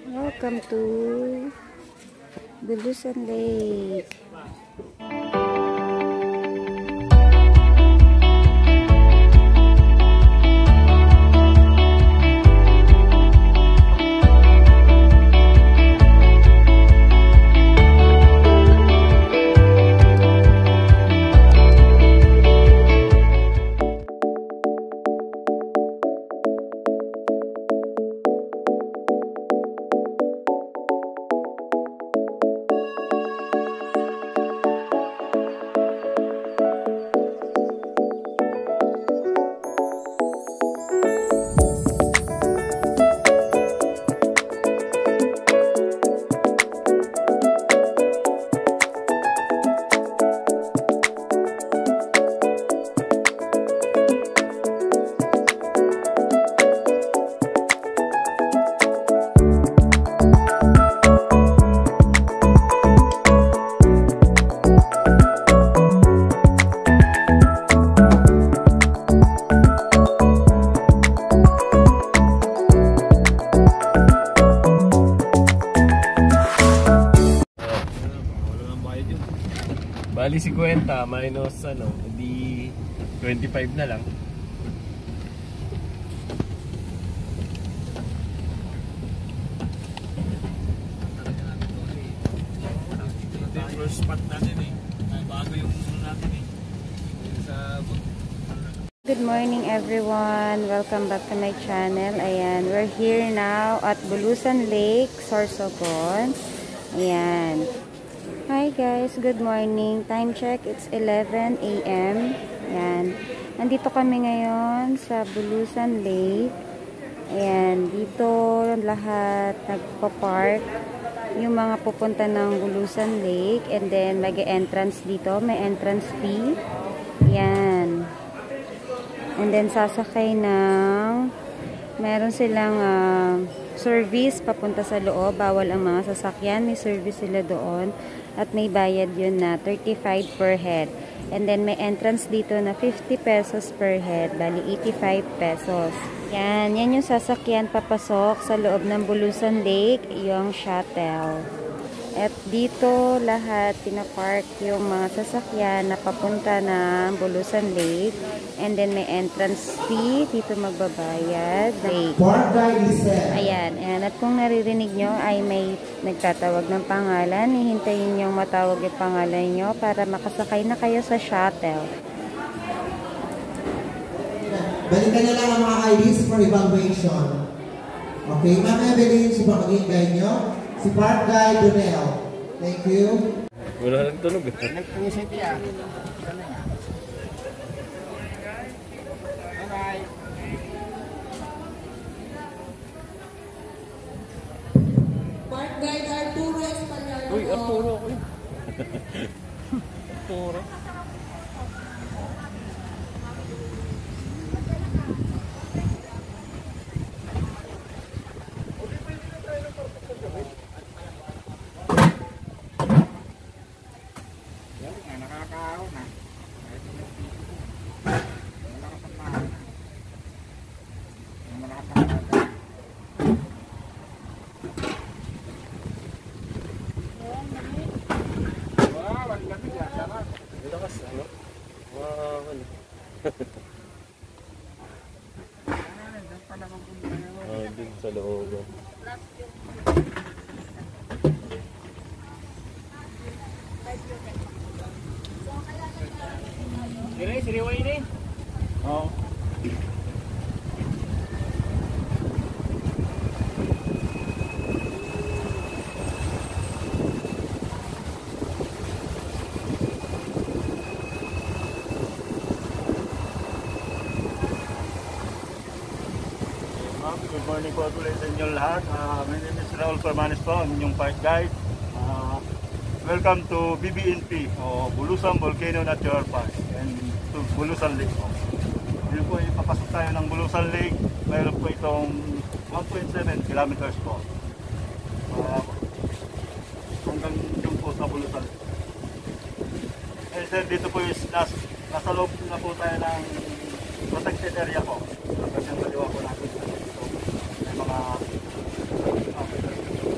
Welcome to Bulusan Lake. Bali 50 minus di 25 na lang. Ito yung first spot natin bago yung natin Good morning everyone. Welcome back to my channel. Ayan, we're here now at Bulusan Lake, Sorsogon. Ayan. Hi guys, good morning. Time check, it's 11 AM. Ayan. Nandito kami ngayon sa Bulusan Lake. Ayan, dito lahat nagpa-park. Yung mga pupunta ng Bulusan Lake. And then, mag-entrance dito. May entrance fee. Ayan. And then, sasakay ng meron silang service papunta sa loob. Bawal ang mga sasakyan. May service sila doon. At may bayad yun na 35 per head. And then may entrance dito na 50 pesos per head. Bali 85 pesos. Yan yung sasakyan papasok sa loob ng Bulusan Lake. Yung shuttle. At dito lahat pinapark yung mga sasakyan na papunta ng Bulusan Lake. And then may entrance fee. Dito magbabayad. Ayan. At kung naririnig nyo ay may nagtatawag ng pangalan. Hihintayin nyo matawag yung pangalan nyo para makasakay na kayo sa shuttle. Balikan na lang ang mga IDs for evaluation. Okay, mamaya bilhin si pamaging guide nyo. Si Park Guy Donel. Thank you. Wala nang tunog. Nag-visit yan. Bye-bye. Park Guide Arturo Espanyol. Uy, Arturo. Arturo. Dun sa looban. Siriway ini? Oo. Good morning po ulit sa inyong lahat. My name is Raul Permanes po, ang inyong park guide. Welcome to BBNP o Bulusan Volcano Natural Park and to Bulusan Lake po. Ngayon po ipapasok tayo ng Bulusan Lake. Mayroon po itong 1.7 kilometers po. Hanggang dun po sa Bulusan Lake. And then dito po is nasa loob na po tayo ng protected area po. Kasi ang kaliwa po natin dito. May mga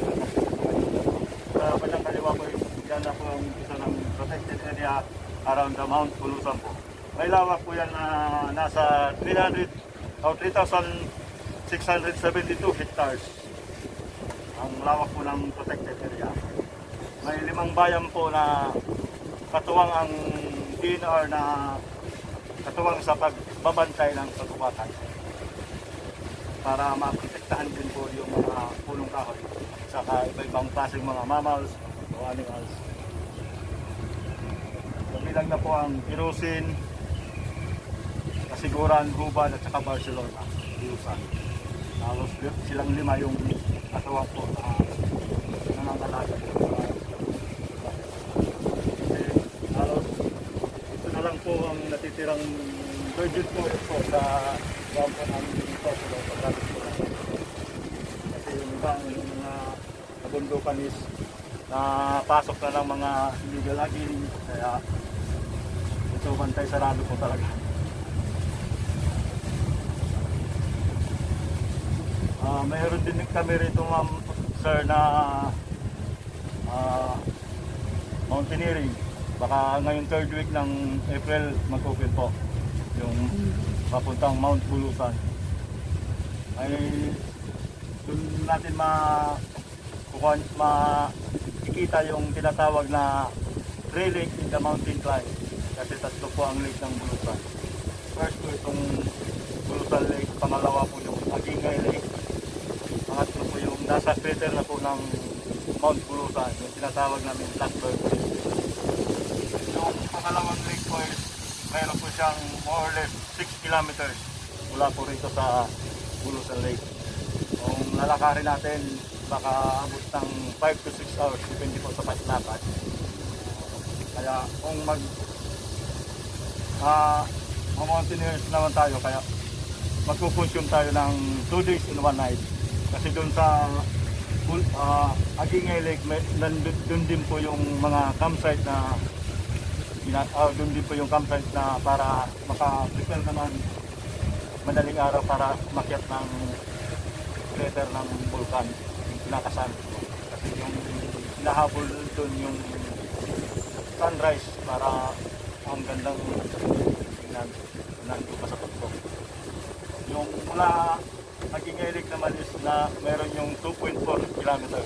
area around the Mount Bulusan po. May lawak po yan na nasa 300 o 3,672 hectares. Ang lawak po ng protected area. May 5 bayan po na katuwang ang DNR na katuwang sa pagbabantay ng kagubatan para maprotektahan din po yung mga punong kahoy saka iba-ibang klaseng mga mammals o animals. Kabilang na po ang Irusin, Kasiguran, Guban at saka Barcelona, Bulusan. Halos silang 5 yung katuwang po na nangangalaga. Lang po ang natitirang virgin forest po sa wampo namin dito sa pagkakit po natin. Kasi yung ibang yung mga nabundukan is napasok na ng mga illegal logging, kaya ito bantay sarado po talaga. Mayroon din kami rito ma'am sir na mountaineering. Baka ngayong 3rd week ng April mag-open po yung papuntang Mount Bulusan. Ay doon natin makikita yung tinatawag na Three Lake in the Mountain Climb. Kasi 3 po ang lake ng Bulusan. First po itong Bulusan Lake, pangalawa po yung Agingay Lake, pangatlo po yung nasa crater na po ng Mount Bulusan, yung tinatawag namin Blackbird Lake. Yung pangalawang lake po is mayroon po siyang more or less 6 kilometers mula po rito sa Bulusan Lake. Kung lalakarin natin, baka abot ng 5 to 6 hours, depende po sa paglakad. Kaya kung mountaineers naman tayo, kaya magpupunsyum tayo ng 2 days and 1 night. Kasi doon sa Agingay Lake, doon din po yung mga campsite na doon din po yung campsite na para maka-prepare naman madaling araw para makyat ng crater ng vulkan, yung pinakasan. Kasi yung hinahabol doon yung sunrise para ang gandang tingnan nandun pa sa tuktok. Yung mula Agingay Lake naman is na meron yung 2.4 kilometers.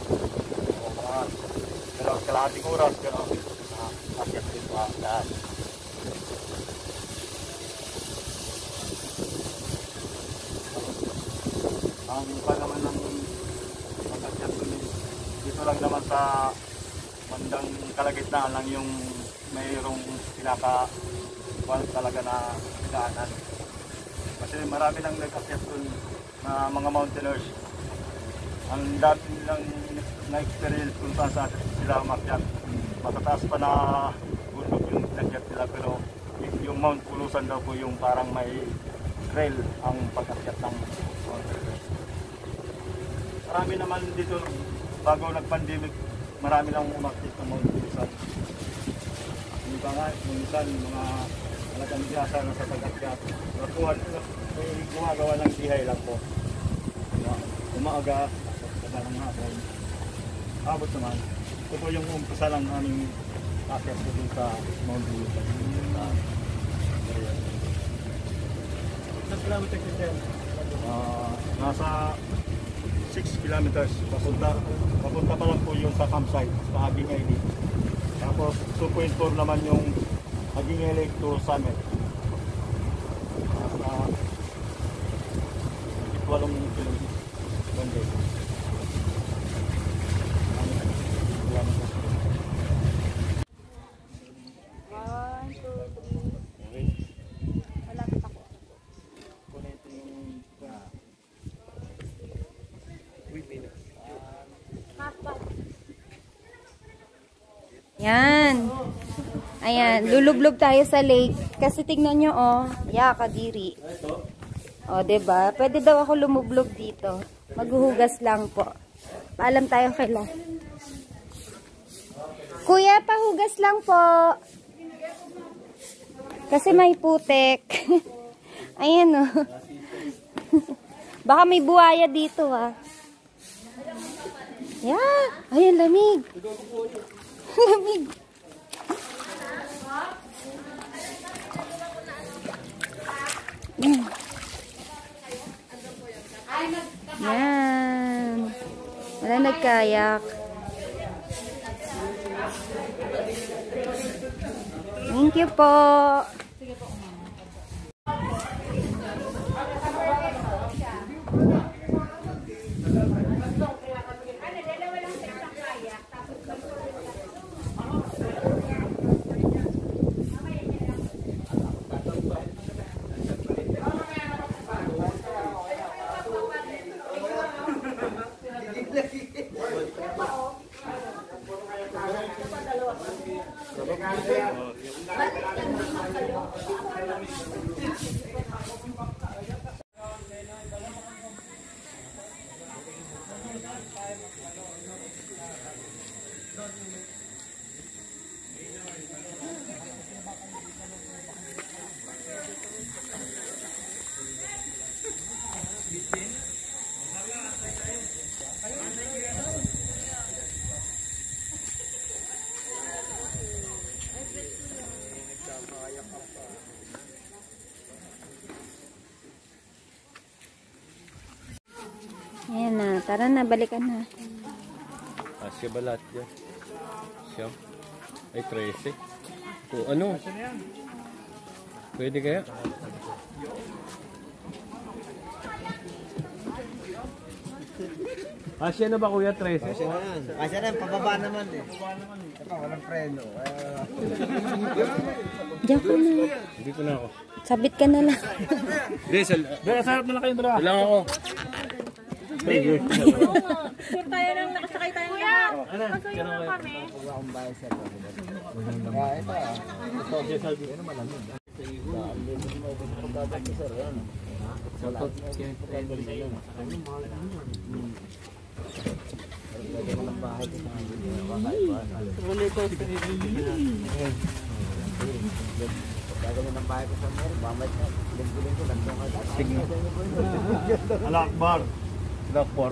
Pero kalahating oras, pero akyat din pa lahat. Ang pa naman ng pag-akyat dito lang naman sa bandang kalagitnaan lang yung mayroong pinaka-wall talaga na daanan. Kasi marami nang nag-akyat dun na mga mountaineers. Ang dami nilang na-experience kung saan sa sila umakyat. Matataas pa na bundok yung nakyat nila, pero yung Mount Bulusan daw po yung parang may trail ang pag-akyat ng mountaineers. Marami naman dito, bago nag-pandemic, marami lang umakyat ng Mount Bulusan. Hindi ba nga, minsan mga talagang biyasa na sa pag-akyat. May gumagawa ng dihay lang po. Umaaga, sa ng hapon. Abot naman. Ito po yung umpisa lang aming akyat po dun sa Mount Bulusan. Nasa 6 kilometers. Papunta pa lang po yung sa campsite, sa Agingay Lake. Tapos 2.4 naman yung Agingay Lake to Summit. Nasa 8 kilometers. Yan. Ayan, lulublog tayo sa lake. Kasi tingnan nyo, oh. Ya, kadiri. O, diba? Pwede daw ako lumublog dito. Maghuhugas lang po. Paalam tayo kay La. Kuya, pahugas lang po. Kasi may putek. Ayan, oh. Baka may buhaya dito, ah. Yeah. Ayan, lamig. Lamig. Yan. Wala nagkayak. Thank you po. Ayan na, tara na, balikan na. Asya ba lahat yan? Siya? Ay, 13. O ano? Pwede kaya? Asya na ba kuya, 13? Kasi na yan. Kasi na yan, pababa naman eh. Ito, walang preno. Diyan ko na. Hindi ko na ako. Sabit ka na lang. Hindi, Sarap na lang kayong dalawa. lang ako. Sure tayo nang nakasakay tayo ng lahat. Masuyo na kami. Huwag akong bayad sa ito. Kaya ito ah. Ito, sabi ko naman namin. Gagawin ng bahay ko sa Mary, bamay ko. Lingkulin ko, nagtong ka. Alakbar. Dakpor.